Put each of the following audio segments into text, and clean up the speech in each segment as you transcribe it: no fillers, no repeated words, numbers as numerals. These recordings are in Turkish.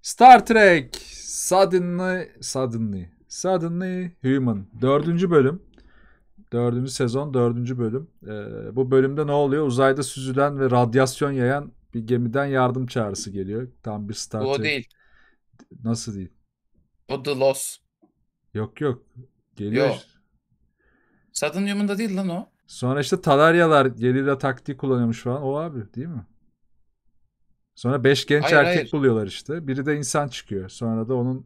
Star Trek Suddenly Human. Dördüncü bölüm. Dördüncü sezon, dördüncü bölüm. Bu bölümde ne oluyor? Uzayda süzülen ve radyasyon yayan bir gemiden yardım çağrısı geliyor. Tam bir Star Bu o Trek. değil. Nasıl değil? O The Lost. Yok yok. Geliyor Yo. işte. Sudden Human'da değil lan o. Sonra işte Talaryalar gerilla taktiği kullanıyormuş falan. O abi değil mi? Sonra 5 genç Hayır erkek hayır. buluyorlar işte. Biri de insan çıkıyor. Sonra da onun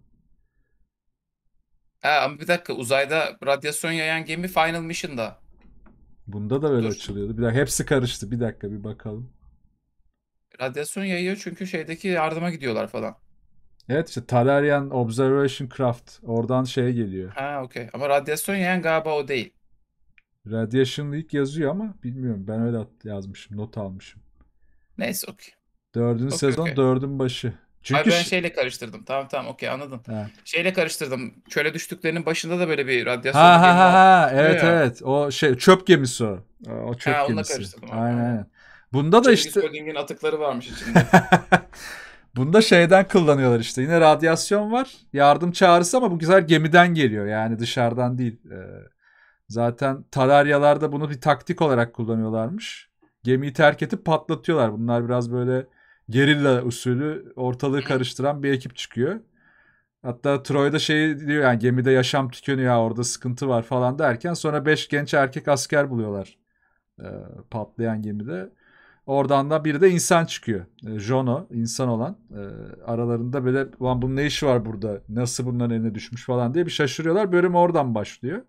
Ha, ama bir dakika, uzayda radyasyon yayan gemi Final Mission'da. bunda da böyle Dur. açılıyordu. Bir dakika hepsi karıştı. Bir dakika bir bakalım. Radyasyon yayıyor çünkü şeydeki yardıma gidiyorlar falan. Evet işte Talarian Observation Craft. Oradan şeye geliyor. Ha, okey. Ama radyasyon yayan galiba o değil. Radiation Leak yazıyor ama bilmiyorum. Ben öyle yazmışım. Not almışım. Neyse, okey. Dördüncü Okey, sezon okey. dördün başı. Ay, Çünkü ben şeyle karıştırdım. Tamam tamam, okey, anladım. ha. Şeyle karıştırdım. Çöle düştüklerinin başında da böyle bir Ha radyasyonlu ha gemi ha muhabbeti ha oluyor evet ya. evet o şey çöp gemisi o. O çöp Ha, onunla gemisi. karıştırdım abi. Aynen Aynen. aynen. Bunda da Cengiz işte Holding'in atıkları varmış içinde. bunda şeyden kullanıyorlar işte. Yine radyasyon var. Yardım çağrısı ama bu güzel gemiden geliyor. Yani dışarıdan değil. Zaten Talaryalarda bunu bir taktik olarak kullanıyorlarmış. Gemiyi terk edip patlatıyorlar. Bunlar biraz böyle gerilla usulü ortalığı Hı hı. karıştıran bir ekip çıkıyor. Hatta Troy'da şey diyor yani gemide yaşam tükeniyor ya orada sıkıntı var falan derken sonra 5 genç erkek asker buluyorlar e, patlayan gemide. Oradan da biri de insan çıkıyor. Jono insan olan. Aralarında böyle ulan bunun ne işi var burada? Nasıl bunların eline düşmüş falan diye bir şaşırıyorlar. Bölüm oradan başlıyor.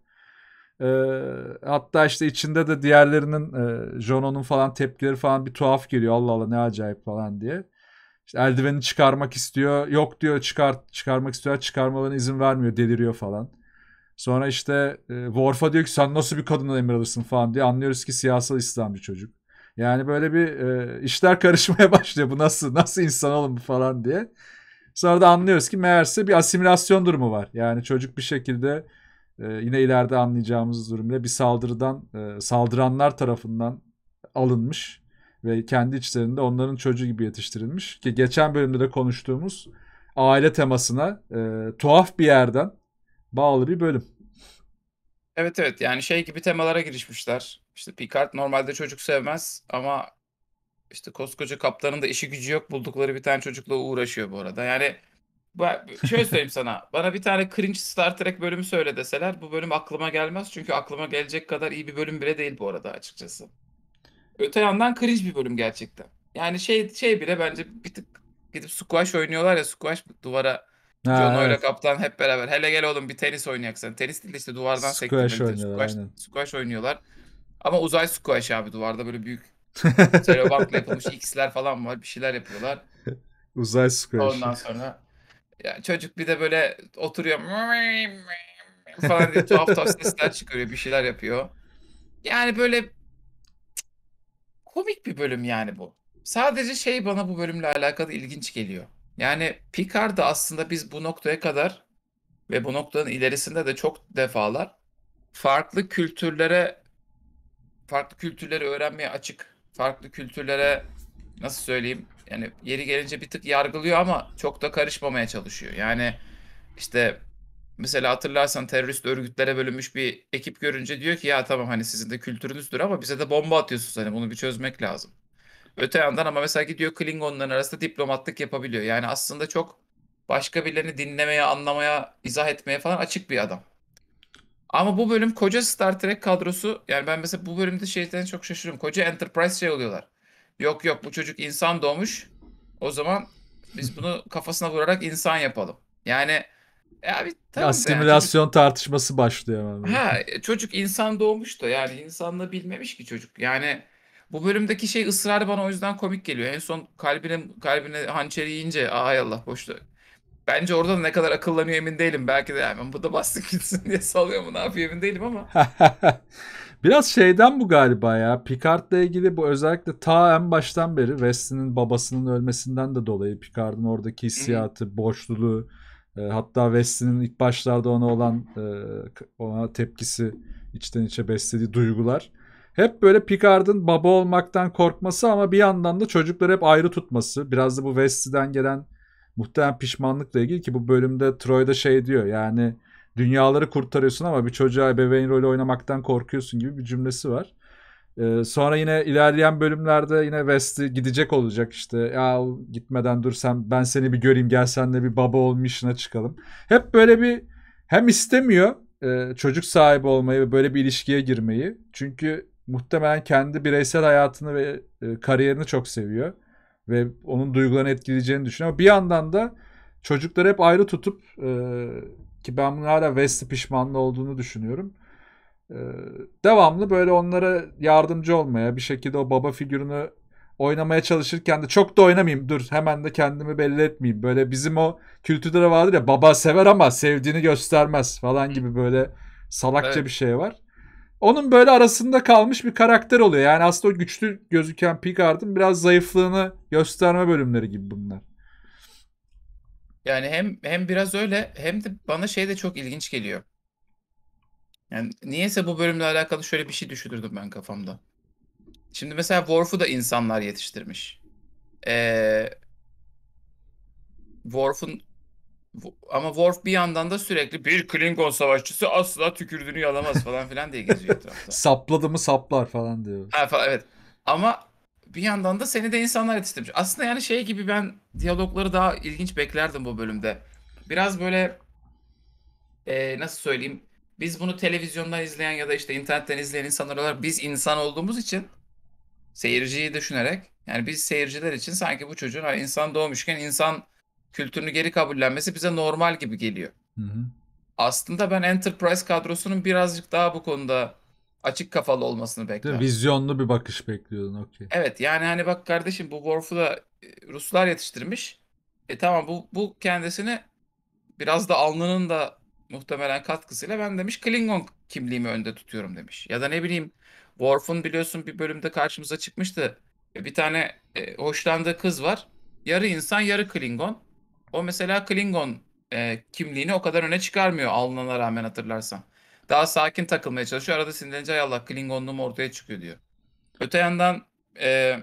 Hatta işte içinde de diğerlerinin Jono'nun falan tepkileri falan bir tuhaf geliyor. Allah Allah ne acayip falan diye. İşte eldivenini çıkarmak istiyor. Yok diyor çıkarmak istiyor. Çıkarmalarına izin vermiyor. Deliriyor falan. Sonra işte Worf'a diyor ki sen nasıl bir kadından emir alırsın falan diye. Anlıyoruz ki siyasal İslamcı çocuk. Yani böyle bir işler karışmaya başlıyor. Bu nasıl insan oğlum bu falan diye. Sonra da anlıyoruz ki meğerse bir asimilasyon durumu var. Yani çocuk bir şekilde yine ileride anlayacağımız durumda bir saldırıdan saldıranlar tarafından alınmış ve kendi içlerinde onların çocuğu gibi yetiştirilmiş ki geçen bölümde de konuştuğumuz aile temasına tuhaf bir yerden bağlı bir bölüm. Evet evet, yani şey gibi temalara girişmişler. İşte Picard normalde çocuk sevmez ama işte koskoca kaptanın da işi gücü yok, buldukları bir tane çocukla uğraşıyor bu arada. Yani şöyle söyleyeyim sana, bana bir tane cringe Star Trek bölümü söyle deseler bu bölüm aklıma gelmez. Çünkü aklıma gelecek kadar iyi bir bölüm bile değil bu arada, açıkçası. Öte yandan cringe bir bölüm gerçekten. Yani şey bile bence bir tık, gidip squash oynuyorlar ya, squash duvara, Ha Jono ile evet. kaptan hep beraber. Hele gel oğlum bir tenis oynayaksın. Tenis değil de işte duvardan Squash sektirmeli tenis. oynuyorlar aynen. Squash oynuyorlar. Ama uzay squash abi, duvarda böyle büyük selobantla yapılmış X'ler falan var. Bir şeyler yapıyorlar. Uzay squash. Ondan sonra ya çocuk bir de böyle oturuyor falan diye tuhaf tuhaf sesler çıkarıyor. Bir şeyler yapıyor. Yani böyle komik bir bölüm yani bu. Sadece şey bana bu bölümle alakalı ilginç geliyor. Yani Picard'da aslında biz bu noktaya kadar ve bu noktanın ilerisinde de çok defalar farklı kültürlere, farklı kültürleri öğrenmeye açık, farklı kültürlere, nasıl söyleyeyim, yani yeri gelince bir tık yargılıyor ama çok da karışmamaya çalışıyor. Yani işte mesela hatırlarsan terörist örgütlere bölünmüş bir ekip görünce diyor ki ya tamam, hani sizin de kültürünüzdür ama bize de bomba atıyorsunuz, hani bunu bir çözmek lazım. Öte yandan ama mesela gidiyor Klingonların arasında diplomatlık yapabiliyor. Yani aslında çok başka birilerini dinlemeye, anlamaya, izah etmeye falan açık bir adam. Ama bu bölüm koca Star Trek kadrosu, yani ben mesela bu bölümde şeyden çok şaşırıyorum. Koca Enterprise şey oluyorlar. Yok yok, bu çocuk insan doğmuş. O zaman biz bunu kafasına vurarak insan yapalım. Yani abi tamam da yani çocuk, Asimilasyon tartışması başlıyor hemen böyle. çocuk insan doğmuş da yani insanlığı bilmemiş ki çocuk. Yani bu bölümdeki şey ısrarı bana o yüzden komik geliyor. En son kalbine hançeri yiyince ay Allah boşta. Bence orada da ne kadar akıllanıyor emin değilim. Belki de yani bu da bastı gitsin diye salıyor mu, ne yapıyor emin değilim ama. Biraz şeyden bu galiba ya. Picard'la ilgili bu özellikle ta en baştan beri Wesley'nin babasının ölmesinden de dolayı Picard'ın oradaki Hı hı. hissiyatı, boşluğu, hatta Wesley'nin ilk başlarda ona olan ona tepkisi, içten içe beslediği duygular. Hep böyle Picard'ın baba olmaktan korkması ama bir yandan da çocukları hep ayrı tutması. Biraz da bu Wesley'den gelen Muhtemelen pişmanlıkla ilgili ki bu bölümde Troy'da şey diyor yani dünyaları kurtarıyorsun ama bir çocuğa ebeveyn rolü oynamaktan korkuyorsun gibi bir cümlesi var. Sonra yine ilerleyen bölümlerde yine West'i gidecek olacak işte. Ya gitmeden dur sen ben seni bir göreyim gel senle bir baba ol mission'a çıkalım. Hep böyle bir hem istemiyor çocuk sahibi olmayı ve böyle bir ilişkiye girmeyi. Çünkü muhtemelen kendi bireysel hayatını ve kariyerini çok seviyor. Ve onun duygularını etkileyeceğini düşünüyor. Bir yandan da çocukları hep ayrı tutup ki ben bunun hala West'i pişmanlı olduğunu düşünüyorum. Ee, devamlı böyle onlara yardımcı olmaya bir şekilde o baba figürünü oynamaya çalışırken de çok da oynamayayım dur hemen de kendimi belli etmeyeyim. Böyle bizim o kültürde de vardır ya baba sever ama sevdiğini göstermez falan gibi böyle salakça bir Evet. şey var. Onun böyle arasında kalmış bir karakter oluyor. Yani aslında o güçlü gözüken Picard'ın biraz zayıflığını gösterme bölümleri gibi bunlar. Yani hem biraz öyle hem de bana şey de çok ilginç geliyor. Yani niyeyse bu bölümle alakalı şöyle bir şey düşünürdüm ben kafamda. Şimdi mesela Worf'u da insanlar yetiştirmiş. Ee, Worf'un ama Worf bir yandan da sürekli bir Klingon savaşçısı asla tükürdüğünü yalamaz falan filan diye geziyor etrafta. Sapladı mı saplar falan diyor. Ha, falan, evet. Ama bir yandan da seni de insanlar yetiştirmiş. Aslında yani şey gibi ben diyalogları daha ilginç beklerdim bu bölümde. Biraz böyle nasıl söyleyeyim? Biz bunu televizyondan izleyen ya da işte internetten izleyen insanlar olarak biz insan olduğumuz için seyirciyi düşünerek yani biz seyirciler için sanki bu çocuğun hani insan doğmuşken insan kültürünü geri kabullenmesi bize normal gibi geliyor. Hı hı. Aslında ben Enterprise kadrosunun birazcık daha bu konuda açık kafalı olmasını Değil mi? beklerdim. Vizyonlu bir bakış bekliyordun okey. Evet yani hani bak kardeşim bu Worf'u da Ruslar yetiştirmiş. Tamam bu kendisini biraz da alnının da muhtemelen katkısıyla ben demiş Klingon kimliğimi önde tutuyorum demiş. Ya da ne bileyim Worf'un biliyorsun bir bölümde karşımıza çıkmıştı. Bir tane hoşlandığı kız var. Yarı insan yarı Klingon. O mesela Klingon kimliğini o kadar öne çıkarmıyor alnına rağmen hatırlarsan. Daha sakin takılmaya çalışıyor. Arada sinirlenince "Ay Allah Klingonluğum ortaya çıkıyor" diyor. Öte yandan e,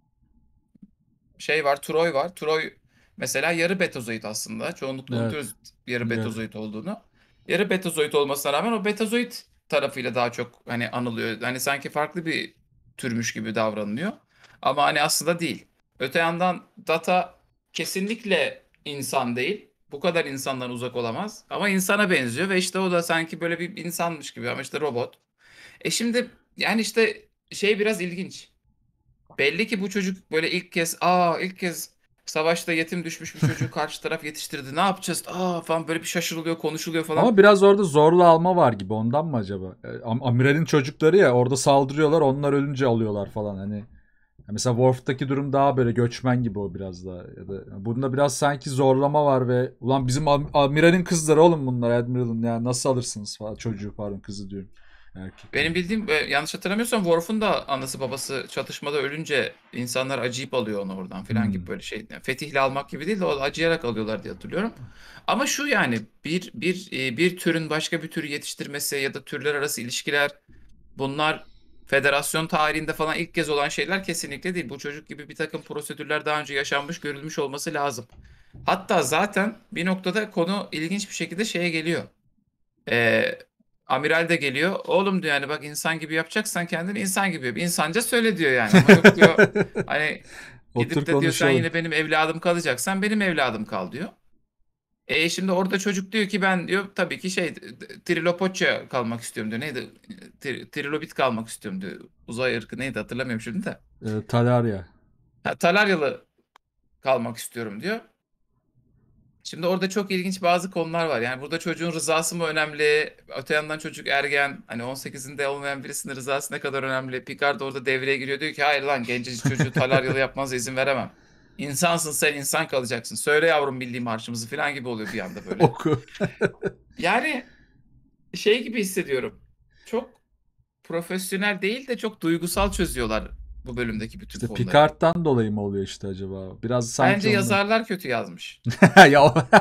şey var, Troy var. Troy mesela yarı betazoid aslında. Çoğunlukla Evet. unutuyoruz yarı Biliyorum. betazoid olduğunu. Yarı betazoid olmasına rağmen o betazoid tarafıyla daha çok hani anılıyor. Hani sanki farklı bir türmüş gibi davranılıyor. Ama hani aslında değil. Öte yandan Data kesinlikle insan değil. Bu kadar insandan uzak olamaz. Ama insana benziyor ve işte o da sanki böyle bir insanmış gibi ama işte robot. Şimdi yani işte şey biraz ilginç. Belli ki bu çocuk böyle ilk kez savaşta yetim düşmüş bir çocuğu karşı taraf yetiştirdi. Ne yapacağız? Falan böyle bir şaşırılıyor, konuşuluyor falan. Ama biraz orada zorla alma var gibi ondan mı acaba? Amiral'in çocukları ya orada saldırıyorlar onlar ölünce alıyorlar falan hani. Mesela Worf'taki durum daha böyle göçmen gibi o biraz daha. Ya da bunda biraz sanki zorlama var ve ulan bizim Amiral'in kızları oğlum bunlar Admiral'ın ya nasıl alırsınız falan çocuğu pardon kızı diyorum erkekleri. Benim bildiğim yanlış hatırlamıyorsam Worf'un da anası babası çatışmada ölünce insanlar acıyıp alıyor onu oradan falan gibi Hmm. böyle şey. Yani fetihle almak gibi değil de o acıyarak alıyorlar diye hatırlıyorum. Ama şu yani bir türün başka bir türü yetiştirmesi ya da türler arası ilişkiler bunlar federasyon tarihinde falan ilk kez olan şeyler kesinlikle değil. Bu çocuk gibi bir takım prosedürler daha önce yaşanmış, görülmüş olması lazım. Hatta zaten bir noktada konu ilginç bir şekilde şeye geliyor. Ee, Amiral de geliyor. Oğlum diyor yani bak insan gibi yapacaksan kendini insan gibi yap. İnsanca söyle diyor yani. Ama yok diyor hani Otur gidip de diyor sen konuşalım. yine benim evladım kalacaksan benim evladım kal diyor. Şimdi orada çocuk diyor ki ben diyor tabii ki Trilopocha kalmak istiyorum diyor. Neydi? Trilobit kalmak istiyorum diyor. Uzay ırkı neydi hatırlamıyorum şimdi de. Talaria. Ha, Talaryalı kalmak istiyorum diyor. Şimdi orada çok ilginç bazı konular var. Yani burada çocuğun rızası mı önemli? Öte yandan çocuk ergen. Hani 18'inde olmayan birisinin rızası ne kadar önemli? Picard orada devreye giriyor. Diyor ki hayır lan gencecik çocuğu Talaryalı yapmanıza izin veremem. İnsansın sen insan kalacaksın. Söyle yavrum milli marşımızı falan gibi oluyor bir anda böyle. Oku. Yani şey gibi hissediyorum. Çok profesyonel değil de çok duygusal çözüyorlar bu bölümdeki bütün İşte konuları. Picard'dan dolayı mı oluyor işte acaba? Biraz sanki Bence ondan. yazarlar kötü yazmış. ya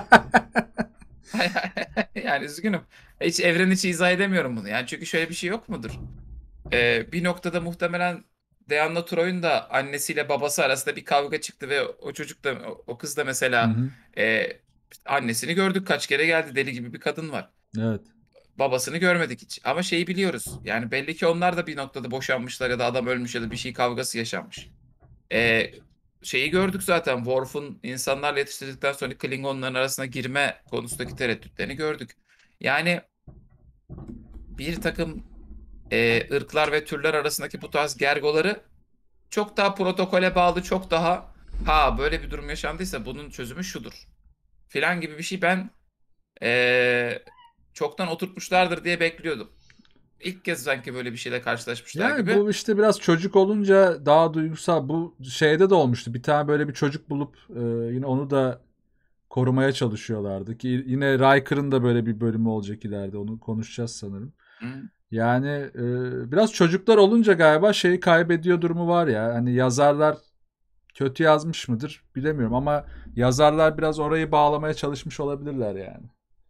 Yani üzgünüm. Hiç evren içi izah edemiyorum bunu. Yani çünkü şöyle bir şey yok mudur? Bir noktada muhtemelen Deanna Troy'un da annesiyle babası arasında bir kavga çıktı ve o çocuk da o kız da Hı mesela hı. e, annesini gördük, kaç kere geldi, deli gibi bir kadın var. Evet. Babasını görmedik hiç. Ama şeyi biliyoruz. Yani belli ki onlar da bir noktada boşanmışlar ya da adam ölmüş ya da bir şey kavgası yaşanmış. E, Şeyi gördük zaten. Worf'un insanlarla yetiştirdikten sonra Klingonların arasına girme konusundaki tereddütlerini gördük. Yani bir takım ırklar ve türler arasındaki bu tarz gergoları çok daha protokole bağlı, çok daha ha böyle bir durum yaşandıysa bunun çözümü şudur filan gibi bir şey ben e, çoktan oturtmuşlardır diye bekliyordum. İlk kez sanki böyle bir şeyle karşılaşmışlar Yani gibi. bu işte biraz çocuk olunca daha duygusal. Bu şeyde de olmuştu. Bir tane böyle bir çocuk bulup yine onu da korumaya çalışıyorlardı. Ki yine Riker'ın da böyle bir bölümü olacak ileride. Onu konuşacağız sanırım. Hı. Yani biraz çocuklar olunca galiba şeyi kaybediyor durumu var ya. Hani yazarlar kötü yazmış mıdır bilemiyorum ama yazarlar biraz orayı bağlamaya çalışmış olabilirler yani.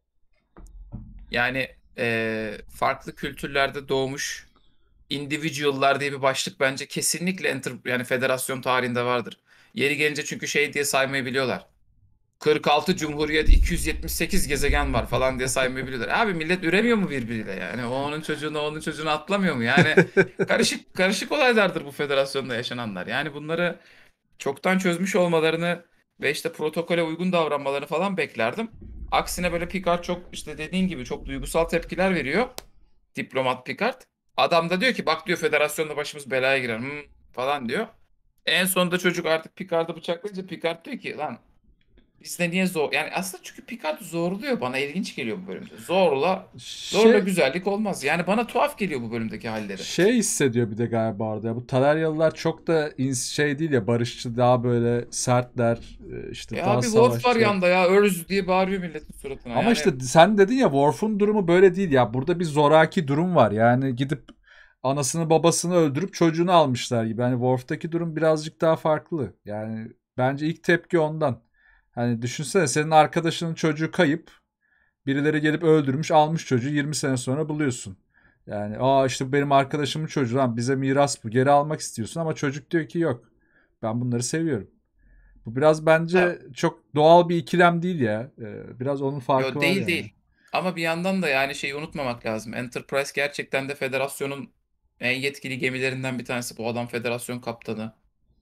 Yani farklı kültürlerde doğmuş individual'lar diye bir başlık bence kesinlikle yani federasyon tarihinde vardır. Yeri gelince çünkü şey diye saymayı biliyorlar. 46 Cumhuriyet, 278 gezegen var falan diye saymayı biliyorlar. Abi millet üremiyor mu birbiriyle yani? O onun çocuğunu, onun çocuğunu atlamıyor mu? Yani karışık karışık olaylardır bu federasyonda yaşananlar. Yani bunları çoktan çözmüş olmalarını ve işte protokole uygun davranmalarını falan beklerdim. Aksine böyle Picard çok işte dediğin gibi çok duygusal tepkiler veriyor. Diplomat Picard. Adam da diyor ki bak diyor federasyonda başımız belaya girer falan diyor. En sonunda çocuk artık Picard'ı bıçaklayınca Picard diyor ki lan bizde niye zor? Yani aslında çünkü Picard zorluyor. Bana ilginç geliyor bu bölümde. Zorla Şey güzellik olmaz. Yani bana tuhaf geliyor bu bölümdeki halleri. şey hissediyor bir de galiba orada. Ya, bu Talaryalılar çok da şey değil ya, barışçı, daha böyle sertler, işte daha Abi Worf var savaşçılar. yanda ya. Örz diye bağırıyor milletin suratına. Ama Yani işte sen dedin ya, Worf'un durumu böyle değil ya. Burada bir zoraki durum var. Yani gidip anasını babasını öldürüp çocuğunu almışlar gibi. Hani Worf'taki durum birazcık daha farklı. Yani bence ilk tepki ondan. Hani düşünsene, senin arkadaşının çocuğu kayıp. Birileri gelip öldürmüş, almış çocuğu, 20 sene sonra buluyorsun. Yani işte benim arkadaşımın çocuğu lan, bize miras bu. Geri almak istiyorsun ama çocuk diyor ki yok. Ben bunları seviyorum. Bu biraz ha, bence çok doğal bir ikilem değil ya. Biraz onun farkı yo var değil yani. değil. Ama bir yandan da yani şeyi unutmamak lazım. Enterprise gerçekten de federasyonun en yetkili gemilerinden bir tanesi. Bu adam federasyon kaptanı.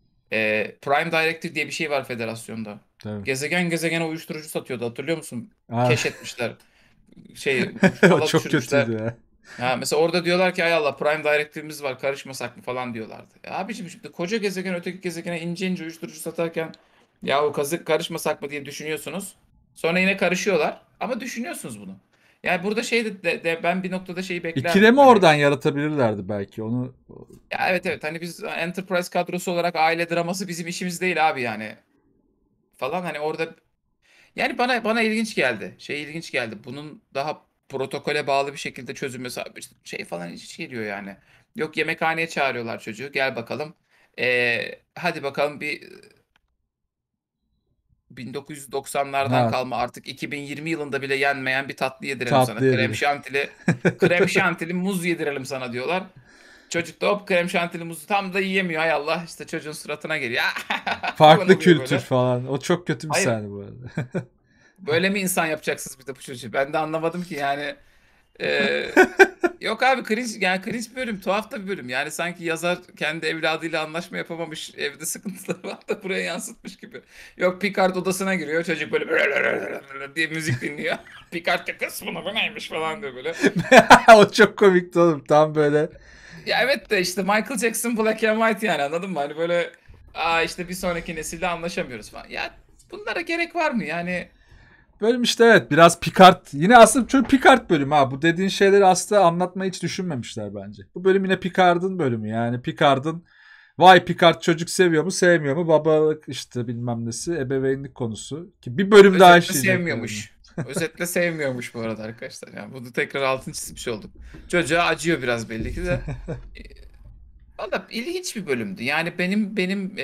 Prime Directive diye bir şey var federasyonda. Tabii. Gezegen gezegene uyuşturucu satıyordu, hatırlıyor musun? Ha, Keşfetmişler. Şey o çuvala çok düşürmüşler. kötüydü ya. Ha, mesela orada diyorlar ki ay Allah Prime Directive'imiz var karışmasak mı falan diyorlardı. Ya abiciğim şimdi koca gezegen öteki gezegene ince ince uyuşturucu satarken ya o kazık karışmasak mı diye düşünüyorsunuz. Sonra yine karışıyorlar ama düşünüyorsunuz bunu. Yani burada şey ben bir noktada şeyi beklerdim. İkilemi Hani oradan yaratabilirlerdi belki. Onu ya evet evet hani biz Enterprise kadrosu olarak aile draması bizim işimiz değil abi yani falan hani orada yani bana ilginç geldi. Şey ilginç geldi. Bunun daha protokole bağlı bir şekilde çözülmesi işte şey falan hiç geliyor yani. Yok yemekhaneye çağırıyorlar çocuğu. Gel bakalım. Hadi bakalım bir 1990'lardan ha, kalma artık 2020 yılında bile yenmeyen bir tatlı yedirelim sana. tatlı Krem yedirir. şantili, krem şantili muz yedirelim sana diyorlar. Çocuk da hop krem şantili muzu tam da yiyemiyor. Hay Allah işte çocuğun suratına geliyor. Falan Farklı oluyor kültür böyle. falan. O çok kötü bir Hayır sahne bu arada. böyle mi insan yapacaksınız bir de bu çocuğu? Ben de anlamadım ki yani. Ee, Yok abi cringe yani cringe bir bölüm tuhaf da bir bölüm yani sanki yazar kendi evladıyla anlaşma yapamamış evde sıkıntıları var da buraya yansıtmış gibi. Yok Picard odasına giriyor çocuk böyle diye müzik dinliyor. Picard da kısmını bu neymiş falan diyor böyle. O çok komikti oğlum. Tam böyle. Ya evet de işte Michael Jackson Black and White yani anladın mı? Hani böyle işte bir sonraki nesille anlaşamıyoruz falan. Ya bunlara gerek var mı? Yani Bölüm işte evet, biraz Picard. Yine aslında çok Picard bölümü ha. Bu dediğin şeyleri aslında anlatmayı hiç düşünmemişler bence. Bu bölüm yine Picard'ın bölümü. Yani Picard'ın vay Picard çocuk seviyor mu sevmiyor mu, babalık işte bilmem nesi, ebeveynlik konusu. Ki bir bölüm daha özetle işleyecekler onu. sevmiyormuş. Özetle sevmiyormuş bu arada arkadaşlar. Yani bunu tekrar altını çizmiş olduk. Çocuğa acıyor biraz belli ki de. E, Valla ilginç bir bölümdü. Yani benim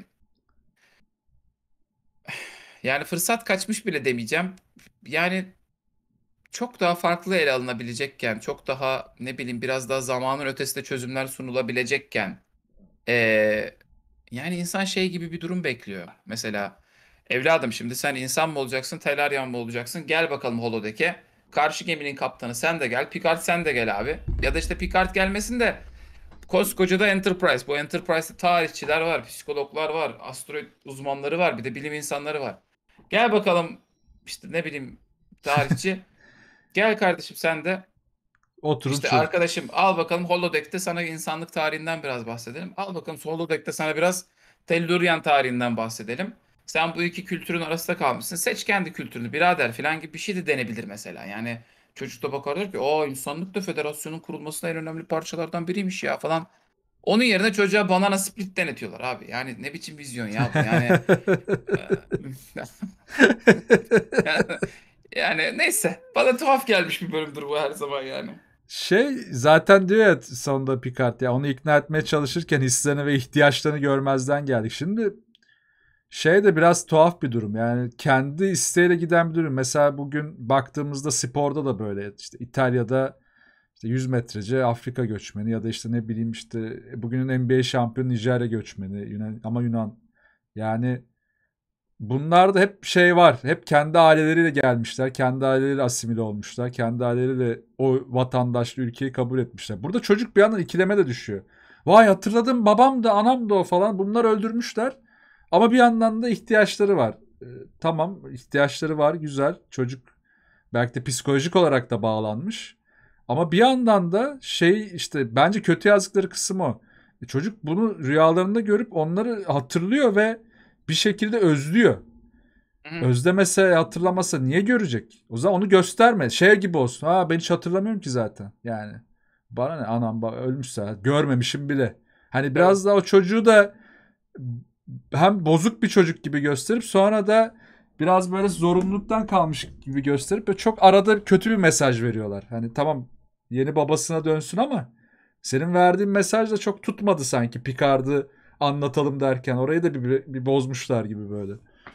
yani fırsat kaçmış bile demeyeceğim. Yani çok daha farklı ele alınabilecekken, çok daha ne bileyim biraz daha zamanın ötesinde çözümler sunulabilecekken Ee, Yani insan şey gibi bir durum bekliyor. Mesela evladım şimdi sen insan mı olacaksın, Telarian mı olacaksın? Gel bakalım holodeck'e. Karşı geminin kaptanı sen de gel. Picard sen de gel abi. Ya da işte Picard gelmesin de koskoca da Enterprise. Bu Enterprise'de tarihçiler var, psikologlar var, asteroid uzmanları var, bir de bilim insanları var. Gel bakalım işte ne bileyim tarihçi. Gel kardeşim sen de. Oturun İşte çözün. arkadaşım al bakalım holodeck'te sana insanlık tarihinden biraz bahsedelim. Al bakalım holodeck'te sana biraz Tellurian tarihinden bahsedelim. Sen bu iki kültürün arasında kalmışsın. Seç kendi kültürünü birader falan gibi bir şey de denebilir mesela. Yani çocuk da bakar der ki insanlık da federasyonun kurulmasına en önemli parçalardan biriymiş ya falan. Onun yerine çocuğa banana split denetiyorlar abi. Yani ne biçim vizyon ya bu? Yani yani neyse. Bana tuhaf gelmiş bir bölümdür bu her zaman yani. Zaten diyor ya sonunda Picard, ya onu ikna etmeye çalışırken hislerini ve ihtiyaçlarını görmezden geldik. Şimdi de biraz tuhaf bir durum. Yani kendi isteğiyle giden bir durum. Mesela bugün baktığımızda sporda da böyle. İşte İtalya'da işte 100 metrece Afrika göçmeni ya da işte ne bileyim işte bugünün NBA şampiyonu Nijerya göçmeni, ama Yunan. Yani bunlarda hep var. Hep kendi aileleriyle gelmişler. Kendi aileleriyle asimile olmuşlar. Kendi aileleriyle o vatandaşlı ülkeyi kabul etmişler. Burada çocuk bir yandan ikileme de düşüyor. Vay hatırladım, babam da anam da o falan. Bunlar öldürmüşler. Ama bir yandan da ihtiyaçları var. Tamam, ihtiyaçları var, güzel. Çocuk belki de psikolojik olarak da bağlanmış. Ama bir yandan da işte bence kötü yazdıkları kısım o. Çocuk bunu rüyalarında görüp onları hatırlıyor ve bir şekilde özlüyor. Hı hı. Özlemese, hatırlamasa niye görecek? O zaman onu gösterme. Gibi olsun. Ben hiç hatırlamıyorum ki zaten. Yani bana ne, anam ölmüş zaten. Görmemişim bile. Hani Tabii. biraz daha o çocuğu da hem bozuk bir çocuk gibi gösterip sonra da biraz böyle zorunluluktan kalmış gibi gösterip ve çok arada kötü bir mesaj veriyorlar. Hani tamam, yeni babasına dönsün ama senin verdiğin mesaj da çok tutmadı sanki, Picard'ı anlatalım derken. Orayı da bir bozmuşlar gibi böyle.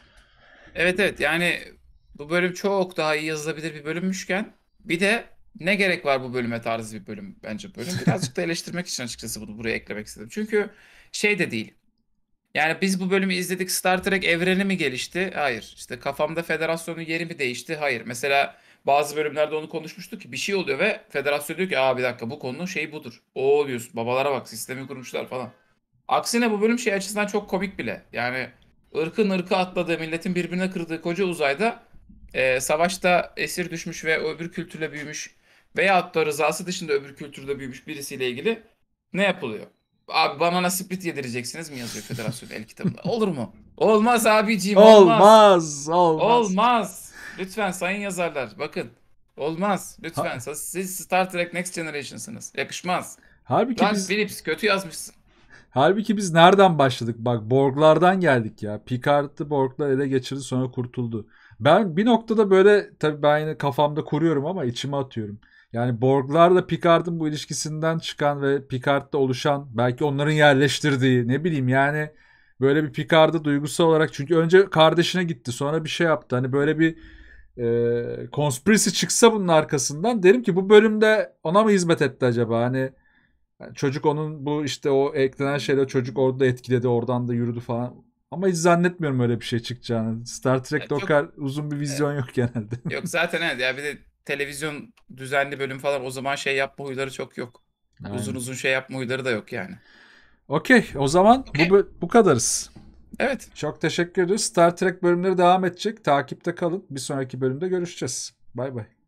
Evet, evet, yani bu bölüm çok daha iyi yazılabilir bir bölümmüşken bir de ne gerek var bu bölüme tarzı bir bölüm bence bu bölüm. Birazcık da eleştirmek için açıkçası bunu buraya eklemek istedim. Çünkü şey de değil. Yani biz bu bölümü izledik, Star Trek evreni mi gelişti? Hayır. İşte kafamda federasyonun yeri mi değişti? Hayır. Mesela bazı bölümlerde onu konuşmuştuk ki bir şey oluyor ve federasyon diyor ki bir dakika bu konunun şeyi budur. O diyorsun babalara bak sistemi kurmuşlar falan. Aksine bu bölüm şey açısından çok komik bile. Yani ırkın ırkı atladığı, milletin birbirine kırdığı koca uzayda savaşta esir düşmüş ve öbür kültürle büyümüş veyahut da rızası dışında öbür kültürde büyümüş birisiyle ilgili ne yapılıyor? Abi banana split yedireceksiniz mi yazıyor federasyon el kitabında. Olur mu? Olmaz abiciğim, olmaz. Olmaz, olmaz. Olmaz. Lütfen sayın yazarlar bakın. Olmaz. Lütfen. Ha, Siz Star Trek Next Generation'sınız. Yakışmaz. halbuki Lan biz Phillips kötü yazmışsın. halbuki biz nereden başladık? Bak, Borglardan geldik ya. Picard'ı Borglar ele geçirdi, sonra kurtuldu. Ben bir noktada böyle, tabii ben yine kafamda kuruyorum ama içime atıyorum. Yani Borglarla Picard'ın bu ilişkisinden çıkan ve Picard'da oluşan, belki onların yerleştirdiği, ne bileyim yani, böyle bir Picard'ı duygusal olarak, çünkü önce kardeşine gitti, sonra bir şey yaptı. Hani böyle bir conspiracy çıksa bunun arkasından, derim ki bu bölümde ona mı hizmet etti acaba? Hani yani çocuk, onun bu işte o eklenen şeyle çocuk orada etkiledi, oradan da yürüdü falan. Ama hiç zannetmiyorum öyle bir şey çıkacağını. Star Trek'te o Çok kadar uzun bir vizyon yok genelde. yok zaten evet ya bir de televizyon düzenli bölüm falan o zaman şey yapma huyları çok yok. Uzun Aynen. uzun şey yapma huyları da yok yani. Okey, o zaman Okey. bu kadarız. Evet. Çok teşekkür ediyoruz. Star Trek bölümleri devam edecek. Takipte kalın. Bir sonraki bölümde görüşeceğiz. Bay bay.